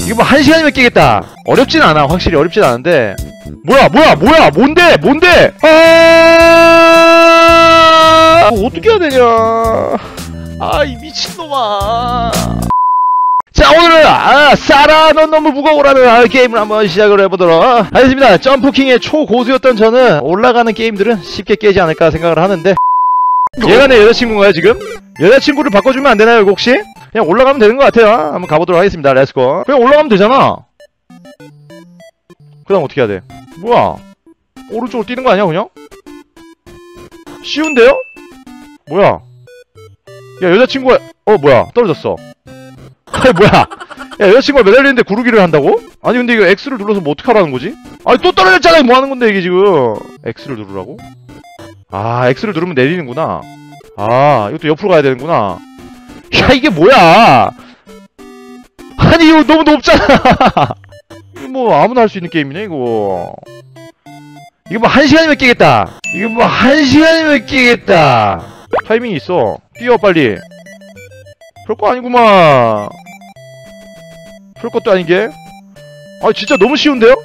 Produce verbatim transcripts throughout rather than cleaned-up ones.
이거 뭐 한 시간이면 깨겠다. 어렵진 않아. 확실히 어렵진 않은데. 뭐야 뭐야 뭐야 뭔데 뭔데. 아 뭐 어떻게 해야 되냐. 아 이 미친놈아. 자 오늘은 아 싸라 넌 너무 무거워라는 아, 게임을 한번 시작을 해보도록 하겠습니다. 점프킹의 초고수였던 저는 올라가는 게임들은 쉽게 깨지 않을까 생각을 하는데, 얘가 내 여자친구인가요 지금? 여자친구를 바꿔주면 안되나요 이거 혹시? 그냥 올라가면 되는 것 같아요. 한번 가보도록 하겠습니다. 렛츠고. 그냥 올라가면 되잖아. 그 다음 어떻게 해야 돼? 뭐야 오른쪽으로 뛰는 거 아니야 그냥? 쉬운데요? 뭐야 야 여자친구가 어 뭐야 떨어졌어. 아니 뭐야 야 여자친구가 매달리는데 구르기를 한다고? 아니 근데 이거 X를 눌러서 뭐 어떡하라는 거지? 아니 또 떨어졌잖아. 뭐 하는 건데 이게 지금. X를 누르라고? 아 X를 누르면 내리는구나. 아 이것도 옆으로 가야 되는구나. 야 이게 뭐야. 아니 이거 너무 높잖아. 이거 뭐 아무나 할 수 있는 게임이네 이거. 이거 뭐 한 시간이면 깨겠다. 이거 뭐 한 시간이면 깨겠다. 타이밍이 있어. 뛰어 빨리. 별거 아니구만. 별것도 아닌게. 아 진짜 너무 쉬운데요?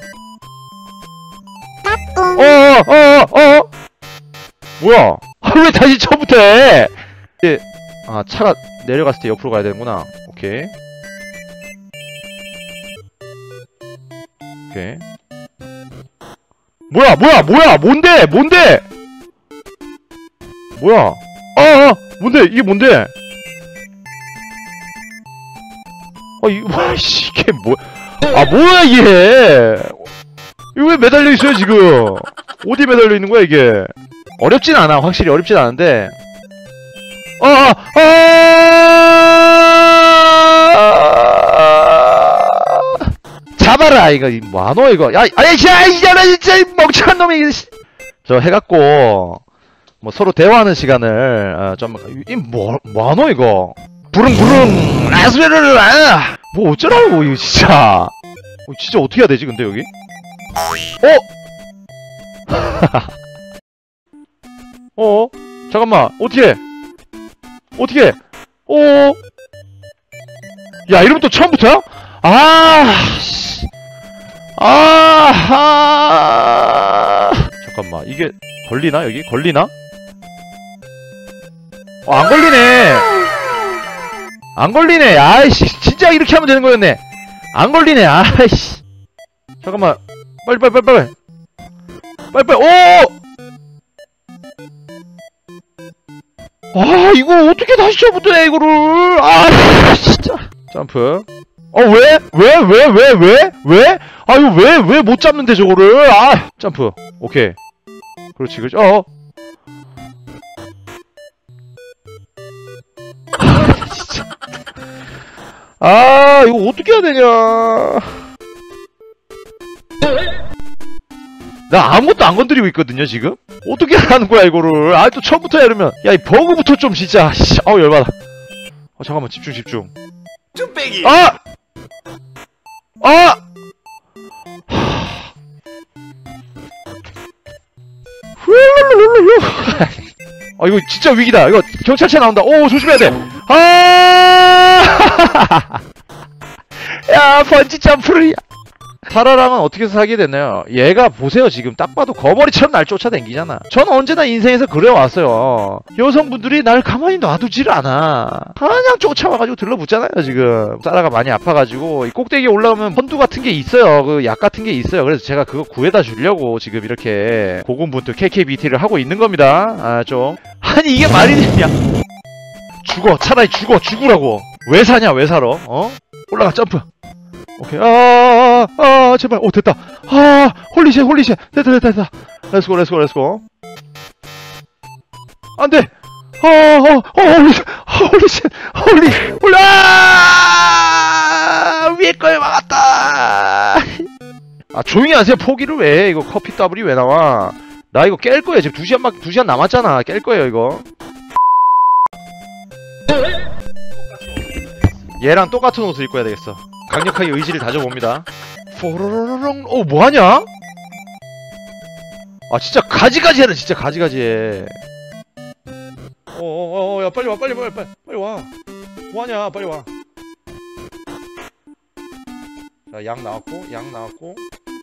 어어어어 어, 어, 어. 뭐야 아, 왜 다시 처음부터 해. 이게 아 차가 내려갔을 때 옆으로 가야 되는구나. 오케이 오케이. 뭐야 뭐야 뭐야 뭔데 뭔데 뭐야 어어 뭔데 이게 뭔데. 아 이거 뭐야 씨 이게 뭐야. 아 뭐야 이게. 이거 왜 매달려 있어요 지금. 어디 매달려 있는 거야 이게. 어렵진 않아. 확실히 어렵진 않은데. 아, 아, 아, 잡아라 이거 뭐하노 이거. 야, 아이 야 이잖아 진짜 이 멍청한 놈이. 저 해갖고 뭐 서로 대화하는 시간을 어, 좀 이 뭐 뭐하노 이거. 부릉부릉 아스레를 아. 뭐 어쩌라고 이거 진짜. 어, 진짜 어떻게 해야 되지 근데 여기? 어? 어? 잠깐만 어떻게 어떻게 어? 야 이러면 또 처음부터야? 아, 씨. 아, 아, 잠깐만 이게 걸리나 여기 걸리나? 어, 안 걸리네. 안 걸리네. 아이씨 진짜 이렇게 하면 되는 거였네. 안 걸리네. 아이씨 잠깐만 빨리 빨리 빨리 빨리 빨리 빨리. 오! 아 이거 어떻게 다시 처음부터 해 이거를. 아 진짜. 점프. 어 왜? 왜? 왜? 왜? 왜? 왜? 아 이거 왜? 왜 못 잡는데 저거를. 아 점프. 오케이 그렇지 그렇지. 어 진짜. 아 이거 어떻게 해야 되냐. 나 아무것도 안 건드리고 있거든요 지금. 어떻게 하는 거야 이거를. 아 또 처음부터 해 이러면. 야 이 버그부터 좀 진짜. 아우 열받아. 어 잠깐만 집중 집중. 쭈빼기. 아! 아! 아 이거 진짜 위기다. 이거 경찰차 나온다. 오 조심해야 돼. 아! 야 번지 점프를. 사라랑은 어떻게 해서 사귀게 됐나요? 얘가 보세요 지금 딱 봐도 거머리처럼 날 쫓아다니잖아. 저는 언제나 인생에서 그래왔어요. 여성분들이 날 가만히 놔두지를 않아. 그냥 쫓아와가지고 들러붙잖아요 지금. 사라가 많이 아파가지고 이 꼭대기에 올라오면 헌두 같은 게 있어요. 그 약 같은 게 있어요. 그래서 제가 그거 구해다 주려고 지금 이렇게 고군분투 케이케이비티를 하고 있는 겁니다. 아 좀. 아니 이게 말이 되냐. 죽어 차라리 죽어 죽으라고. 왜 사냐 왜 살아. 어? 올라가 점프. 오케이. 아, 아, 아, 아, 제발. 오, 됐다. 아, 홀리쉣, 홀리쉣. 됐다, 됐다, 됐다. 렛츠고, 렛츠고, 렛츠고. 안 돼! 어, 어, 어, 홀리쉣, 홀리쉣, 홀리, 홀리, 아! 위에 거에 막았다! 아, 조용히 하세요. 포기를 왜 해? 이거 커피 더블이 왜 나와? 나 이거 깰 거야. 지금 두 시간 막, 두 시간 남았잖아. 깰 거예요, 이거. 얘랑 똑같은 옷을 입고 해야 되겠어. 강력하게 의지를 다져봅니다. 포로로롱. 어 뭐하냐? 아 진짜 가지가지 해라. 진짜 가지가지 해. 어어어 야 빨리 와 빨리 빨리 빨리 빨리 와. 뭐하냐 빨리 와. 자, 양 나왔고, 양 나왔고.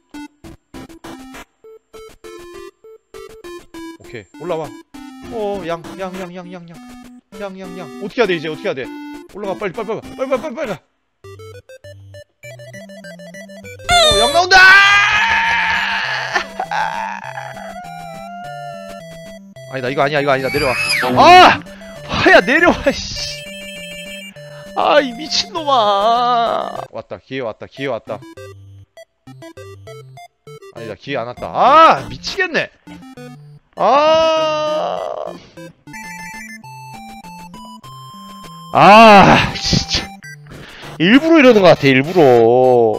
오케이, 올라와. 어, 양, 양, 양, 양, 양, 양. 양, 양, 양. 어떻게 해야 돼, 이제? 어떻게 해야 돼? 올라가, 빨리, 빨리, 빨리, 빨리, 빨리, 빨리, 빨리. 어, 양 나온다! 아니다, 이거 아니야, 이거 아니다. 내려와. 아! 하야, 내려와, 씨. 아, 이 미친놈아. 왔다, 기회 왔다, 기회 왔다. 아니다, 기회 안 왔다. 아, 미치겠네. 아. 아, 진짜. 일부러 이러는 것 같아, 일부러.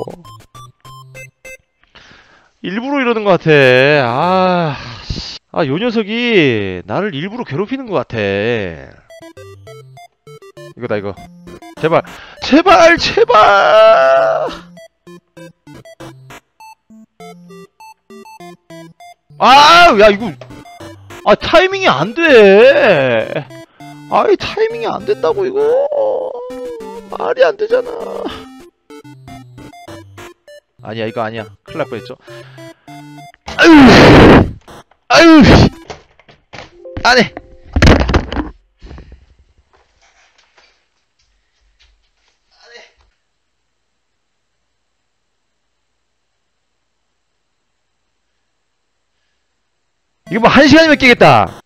일부러 이러는 것 같아. 아, 아, 요 녀석이 나를 일부러 괴롭히는 것 같아. 이거다, 이거. 제발, 제발, 제발! 아, 야, 이거. 아, 타이밍이 안 돼. 아이, 타이밍이 안 된다고, 이거. 말이 안 되잖아. 아니야, 이거 아니야. 큰일 날 뻔했죠. 아유, 아유, 안 해. 이거 뭐 한 시간이면 깨겠다.